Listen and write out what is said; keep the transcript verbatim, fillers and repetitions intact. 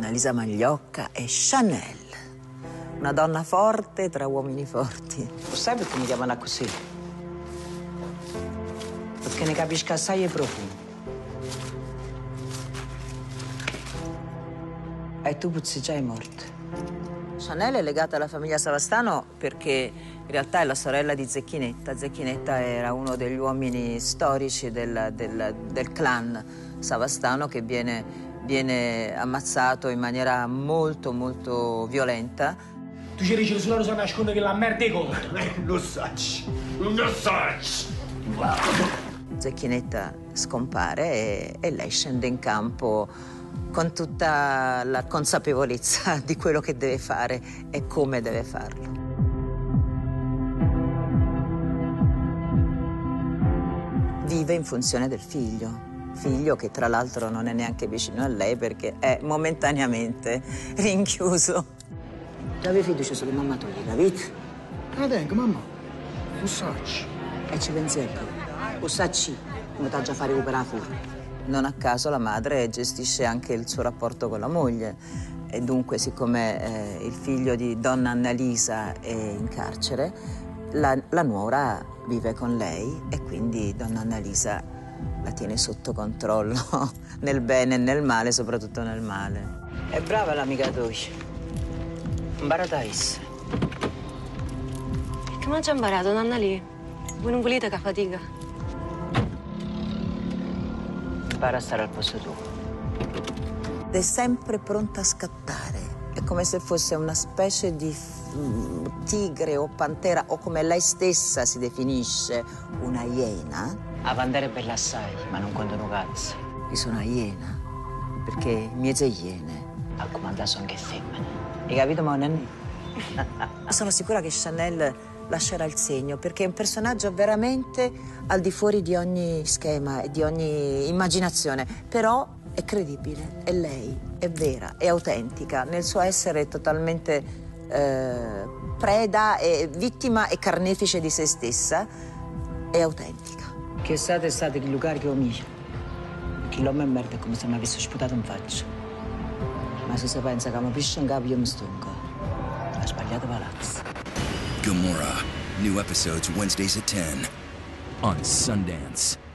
Annalisa Magliocca è Chanel, una donna forte tra uomini forti. Lo sai perché mi chiamano così? Perché ne capisco assai e profumo. E tu puzzi già è morta. Chanel è legata alla famiglia Savastano perché in realtà è la sorella di Zecchinetta. Zecchinetta era uno degli uomini storici del, del, del clan Savastano che viene, viene ammazzato in maniera molto, molto violenta. Tu ci dici sulla rosa nasconde che la merda è conto. Lo sai, lo sai. Zecchinetta scompare e, e lei scende in campo con tutta la consapevolezza di quello che deve fare e come deve farlo. Vive in funzione del figlio, figlio che tra l'altro non è neanche vicino a lei perché è momentaneamente rinchiuso. Dove fiducia sulle mamma togli, capito? La tengo, mamma. Lo sai. E ci pensi tu? Lo sai come t'ha già fare recuperare la forma? Non a caso la madre gestisce anche il suo rapporto con la moglie e dunque siccome eh, il figlio di donna Annalisa è in carcere, la, la nuora vive con lei e quindi donna Annalisa la tiene sotto controllo nel bene e nel male, soprattutto nel male. È brava l'amica tua. Imparata essa. Che mangia imparato, nonna lì? Voi non volete che fatica? Impara a stare al posto tuo. È sempre pronta a scattare. È come se fosse una specie di mm, tigre o pantera, o come lei stessa si definisce, una iena. La pantera è bella assai, ma non quando non cazzo. Io sono una iena, perché mieze iene. A comandare sono che femmine. Hai capito, Monen? Sono sicura che Chanel lascerà il segno, perché è un personaggio veramente al di fuori di ogni schema e di ogni immaginazione, però è credibile, è lei, è vera, è autentica, nel suo essere totalmente eh, preda, e vittima e carnefice di se stessa, è autentica. Che state state che lugar che omicia. Che l'uomo è merda è come se mi avesse sputato in faccia. Ma se si pensa che mi piscia in capo io mi stonco, ha sbagliato palazzo. Gomorrah. New episodes Wednesdays at ten on Sundance.